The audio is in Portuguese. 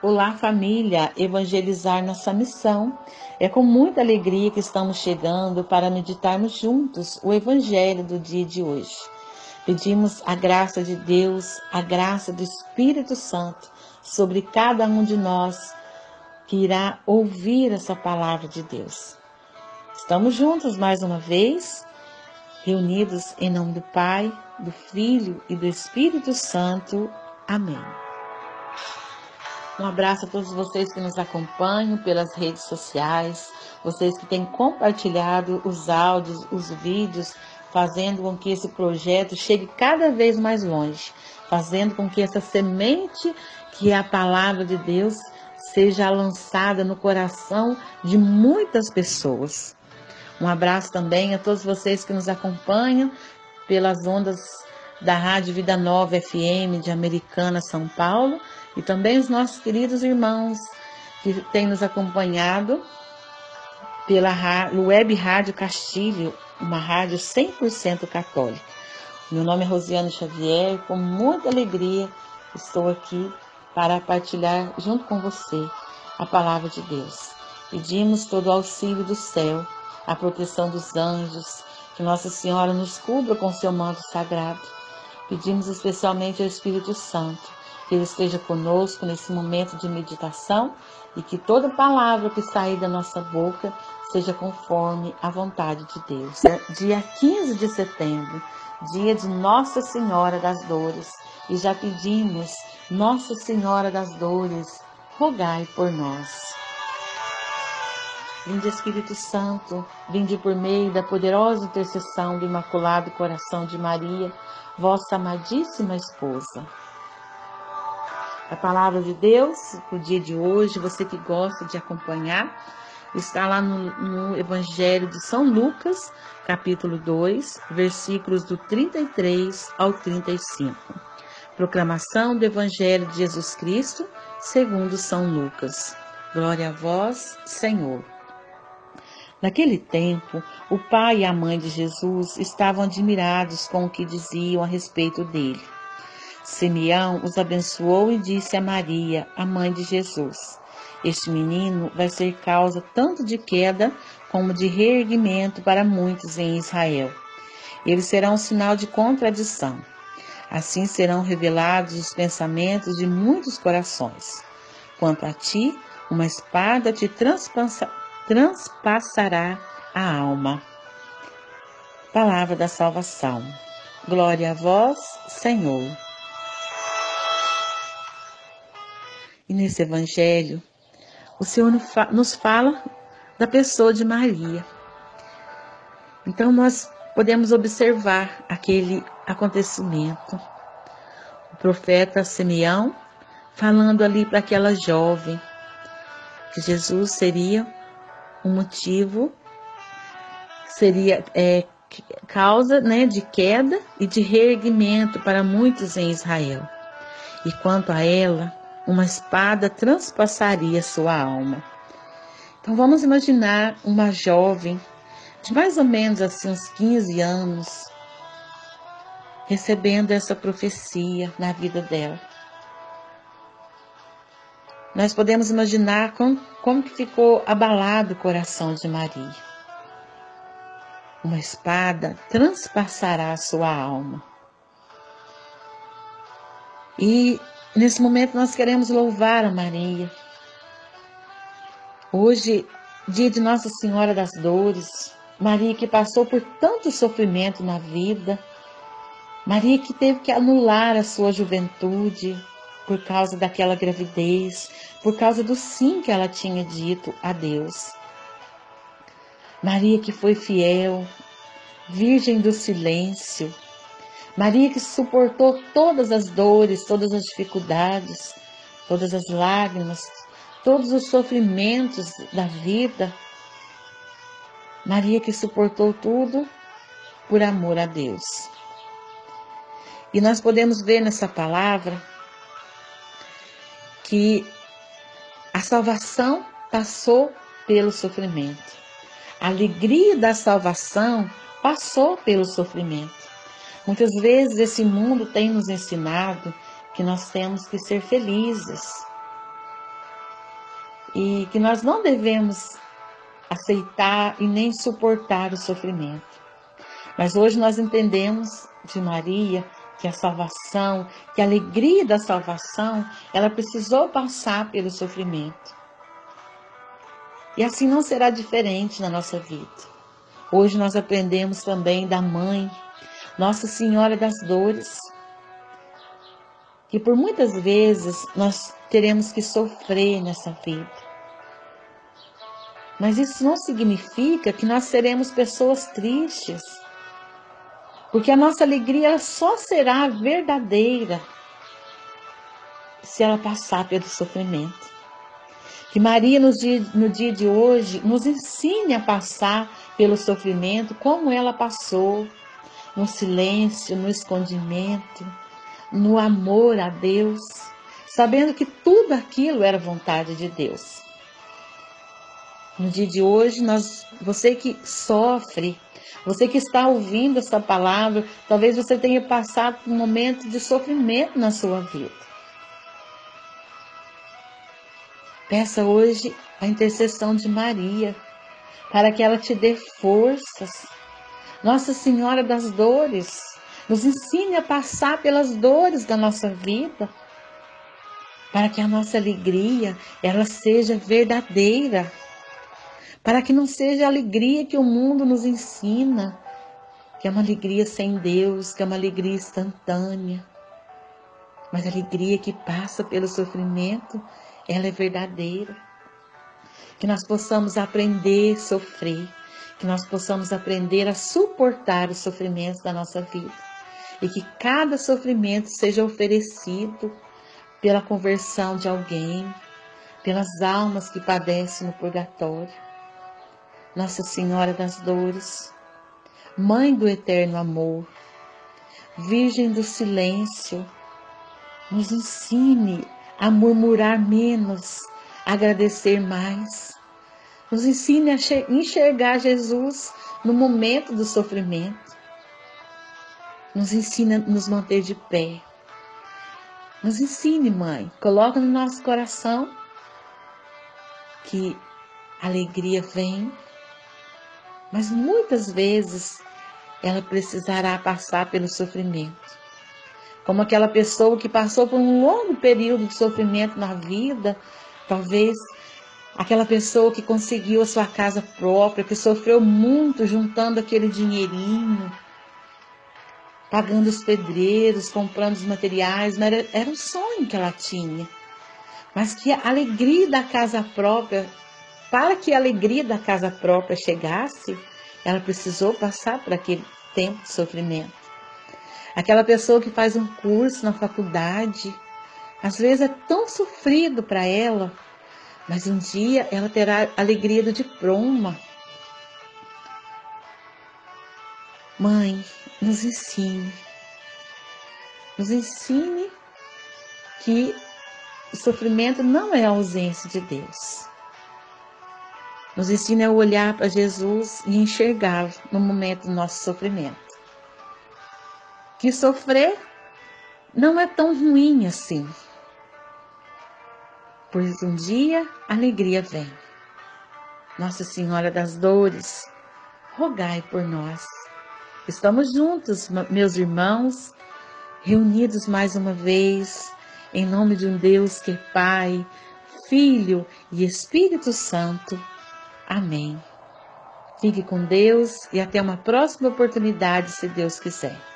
Olá, família! Evangelizar nossa missão. É com muita alegria que estamos chegando para meditarmos juntos o Evangelho do dia de hoje. Pedimos a graça de Deus, a graça do Espírito Santo sobre cada um de nós que irá ouvir essa palavra de Deus. Estamos juntos mais uma vez, reunidos em nome do Pai, do Filho e do Espírito Santo. Amém. Um abraço a todos vocês que nos acompanham pelas redes sociais, vocês que têm compartilhado os áudios, os vídeos, fazendo com que esse projeto chegue cada vez mais longe, fazendo com que essa semente, que é a palavra de Deus, seja lançada no coração de muitas pessoas. Um abraço também a todos vocês que nos acompanham pelas ondas da Rádio Vida Nova FM de Americana, São Paulo, e também os nossos queridos irmãos que têm nos acompanhado pela Web Rádio Castilho, uma rádio 100% católica. Meu nome é Rosiane Xavier e com muita alegria estou aqui para partilhar junto com você a palavra de Deus. Pedimos todo o auxílio do céu, a proteção dos anjos, que Nossa Senhora nos cubra com seu manto sagrado. Pedimos especialmente ao Espírito Santo, que Ele esteja conosco nesse momento de meditação e que toda palavra que sair da nossa boca seja conforme a vontade de Deus. Dia 15 de setembro, dia de Nossa Senhora das Dores, e já pedimos, Nossa Senhora das Dores, rogai por nós. Vinde Espírito Santo, vinde por meio da poderosa intercessão do Imaculado Coração de Maria, vossa amadíssima esposa. A palavra de Deus, o dia de hoje, você que gosta de acompanhar, está lá no Evangelho de São Lucas, capítulo 2, versículos do 33 ao 35. Proclamação do Evangelho de Jesus Cristo, segundo São Lucas. Glória a vós, Senhor. Naquele tempo, o pai e a mãe de Jesus estavam admirados com o que diziam a respeito dele. Simeão os abençoou e disse a Maria, a mãe de Jesus: Este menino vai ser causa tanto de queda como de reerguimento para muitos em Israel. Ele será um sinal de contradição. Assim serão revelados os pensamentos de muitos corações. Quanto a ti, uma espada te transpassará a alma. Palavra da salvação. Glória a vós, Senhor. E nesse Evangelho, o Senhor nos fala da pessoa de Maria. Então nós podemos observar aquele acontecimento. O profeta Simeão falando ali para aquela jovem que Jesus seria um motivo, seria causa, de queda e de reerguimento para muitos em Israel. E quanto a ela, uma espada transpassaria sua alma. Então vamos imaginar uma jovem de mais ou menos assim uns 15 anos, recebendo essa profecia na vida dela. Nós podemos imaginar como que ficou abalado o coração de Maria. Uma espada transpassará a sua alma. E nesse momento nós queremos louvar a Maria. Hoje, dia de Nossa Senhora das Dores, Maria que passou por tanto sofrimento na vida, Maria que teve que anular a sua juventude por causa daquela gravidez, por causa do sim que ela tinha dito a Deus. Maria que foi fiel, virgem do silêncio, Maria que suportou todas as dores, todas as dificuldades, todas as lágrimas, todos os sofrimentos da vida. Maria que suportou tudo por amor a Deus. E nós podemos ver nessa palavra que a salvação passou pelo sofrimento. A alegria da salvação passou pelo sofrimento. Muitas vezes esse mundo tem nos ensinado que nós temos que ser felizes, e que nós não devemos aceitar e nem suportar o sofrimento. Mas hoje nós entendemos de Maria que a salvação, que a alegria da salvação, ela precisou passar pelo sofrimento. E assim não será diferente na nossa vida. Hoje nós aprendemos também da mãe, Nossa Senhora das Dores, que por muitas vezes nós teremos que sofrer nessa vida. Mas isso não significa que nós seremos pessoas tristes, porque a nossa alegria só será verdadeira se ela passar pelo sofrimento. Que Maria, no dia de hoje, nos ensine a passar pelo sofrimento como ela passou, no silêncio, no escondimento, no amor a Deus, sabendo que tudo aquilo era vontade de Deus. No dia de hoje, você que sofre, você que está ouvindo essa palavra, talvez você tenha passado por um momento de sofrimento na sua vida. Peça hoje a intercessão de Maria, para que ela te dê forças. Nossa Senhora das Dores, nos ensine a passar pelas dores da nossa vida, para que a nossa alegria, ela seja verdadeira, para que não seja a alegria que o mundo nos ensina, que é uma alegria sem Deus, que é uma alegria instantânea, mas a alegria que passa pelo sofrimento, ela é verdadeira. Que nós possamos aprender a sofrer, que nós possamos aprender a suportar os sofrimentos da nossa vida e que cada sofrimento seja oferecido pela conversão de alguém, pelas almas que padecem no purgatório. Nossa Senhora das Dores, Mãe do Eterno Amor, Virgem do Silêncio, nos ensine a murmurar menos, a agradecer mais. Nos ensine a enxergar Jesus no momento do sofrimento. Nos ensine a nos manter de pé. Nos ensine, Mãe, coloca no nosso coração que a alegria vem, mas muitas vezes ela precisará passar pelo sofrimento. Como aquela pessoa que passou por um longo período de sofrimento na vida, talvez aquela pessoa que conseguiu a sua casa própria, que sofreu muito juntando aquele dinheirinho, pagando os pedreiros, comprando os materiais, mas era um sonho que ela tinha. Mas que a alegria da casa própria, para que a alegria da casa própria chegasse, ela precisou passar por aquele tempo de sofrimento. Aquela pessoa que faz um curso na faculdade, às vezes é tão sofrido para ela, mas um dia ela terá a alegria do diploma. Mãe, nos ensine que o sofrimento não é a ausência de Deus. Nos ensine a olhar para Jesus e enxergá-lo no momento do nosso sofrimento. Que sofrer não é tão ruim assim, pois um dia a alegria vem. Nossa Senhora das Dores, rogai por nós. Estamos juntos, meus irmãos, reunidos mais uma vez, em nome de um Deus que é Pai, Filho e Espírito Santo. Amém. Fique com Deus e até uma próxima oportunidade, se Deus quiser.